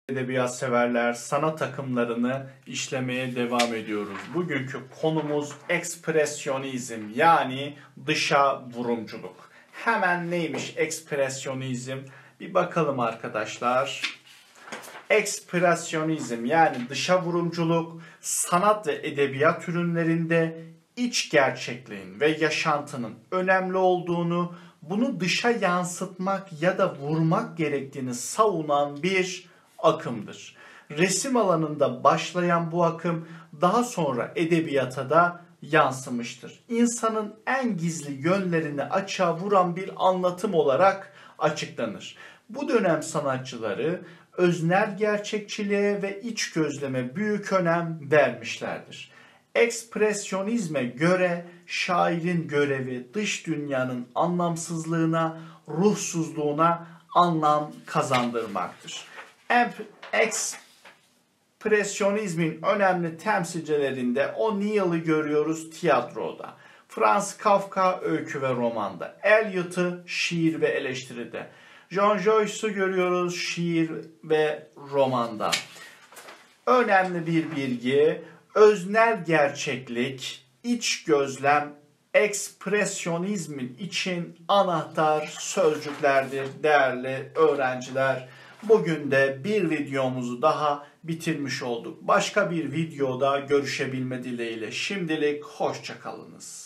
Edebiyat severler, sanat akımlarını işlemeye devam ediyoruz. Bugünkü konumuz ekspresyonizm, yani dışa vurumculuk. Hemen neymiş ekspresyonizm? Bir bakalım arkadaşlar. Ekspresyonizm, yani dışa vurumculuk, sanat ve edebiyat ürünlerinde iç gerçekliğin ve yaşantının önemli olduğunu, bunu dışa yansıtmak ya da vurmak gerektiğini savunan bir akımdır. Resim alanında başlayan bu akım daha sonra edebiyata da yansımıştır. İnsanın en gizli yönlerini açığa vuran bir anlatım olarak açıklanır. Bu dönem sanatçıları öznel gerçekçiliğe ve iç gözleme büyük önem vermişlerdir. Ekspresyonizme göre şairin görevi dış dünyanın anlamsızlığına, ruhsuzluğuna anlam kazandırmaktır. Ekspresyonizmin önemli temsilcilerinde O'Neill'ı görüyoruz tiyatroda, Franz Kafka öykü ve romanda, Eliot'ı şiir ve eleştiride, John Joyce'u görüyoruz şiir ve romanda. Önemli bir bilgi, öznel gerçeklik, iç gözlem, ekspresyonizmin için anahtar sözcüklerdir değerli öğrenciler. Bugün de bir videomuzu daha bitirmiş olduk. Başka bir videoda görüşebilme dileğiyle şimdilik hoşça kalınız.